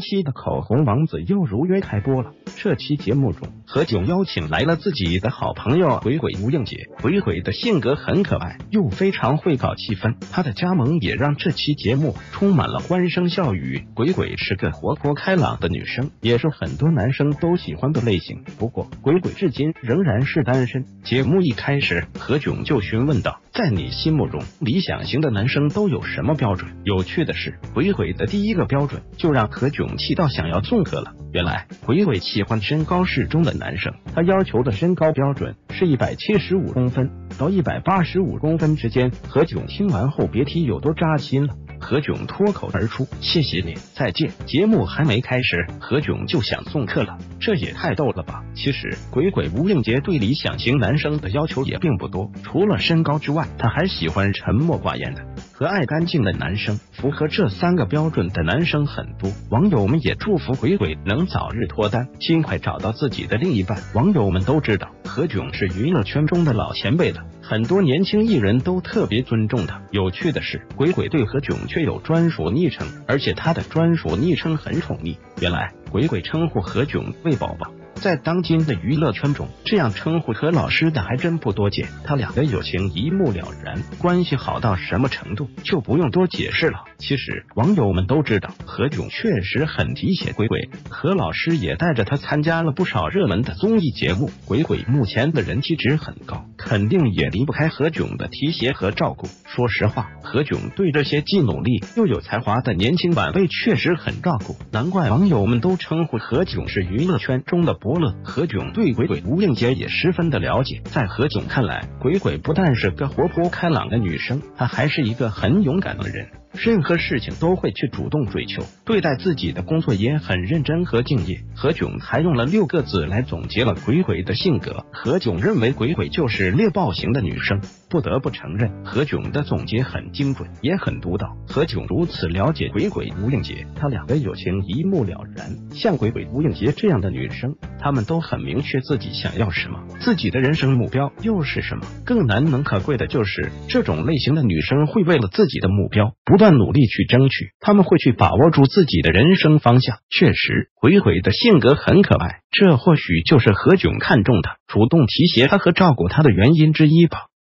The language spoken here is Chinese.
期的口红王子又如约开播了。这期节目中，何炅邀请来了自己的好朋友鬼鬼吴映洁。鬼鬼的性格很可爱，又非常会搞气氛，他的加盟也让这期节目充满了欢声笑语。鬼鬼是个活泼开朗的女生，也是很多男生都喜欢的类型。不过，鬼鬼至今仍然是单身。节目一开始，何炅就询问道：“在你心目中，理想型的男生都有什么标准？”有趣的是，鬼鬼的第一个标准就让何炅气到想要纵火了。原来，鬼鬼喜欢身高适中的男生，他要求的身高标准是175公分到185公分之间。何炅听完后别提有多扎心了。何炅脱口而出：“谢谢你，再见。”节目还没开始，何炅就想送客了，这也太逗了吧！其实鬼鬼吴映洁对理想型男生的要求也并不多，除了身高之外，他还喜欢沉默寡言的和爱干净的男生。符合这3个标准的男生很多，网友们也祝福鬼鬼能早日脱单，尽快找到自己的另一半。网友们都知道何炅是娱乐圈中的老前辈了，很多年轻艺人都特别尊重他。有趣的是，鬼鬼对何炅却有专属昵称，而且他的专属昵称很宠溺。原来鬼鬼称呼何炅为宝宝，在当今的娱乐圈中，这样称呼何老师的还真不多见。他俩的友情一目了然，关系好到什么程度就不用多解释了。其实网友们都知道，何炅确实很提携鬼鬼，何老师也带着他参加了不少热门的综艺节目。鬼鬼目前的人气值很高，肯定也离不开何炅的提携和照顾。说实话，何炅对这些既努力又有才华的年轻晚辈确实很照顾，难怪网友们都称呼何炅是娱乐圈中的伯乐。何炅对鬼鬼吴映洁也十分的了解，在何炅看来，鬼鬼不但是个活泼开朗的女生，她还是一个很勇敢的人，任何事情都会去主动追求，对待自己的工作也很认真和敬业。何炅还用了6个字来总结了鬼鬼的性格。何炅认为鬼鬼就是猎豹型的女生。不得不承认，何炅的总结很精准，也很独到。何炅如此了解鬼鬼吴映洁，他俩的友情一目了然。像鬼鬼吴映洁这样的女生，她们都很明确自己想要什么，自己的人生目标又是什么。更难能可贵的就是这种类型的女生会为了自己的目标不断努力去争取，她们会去把握住自己的人生方向。确实，鬼鬼的性格很可爱，这或许就是何炅看中他，主动提携他和照顾他的原因之一吧。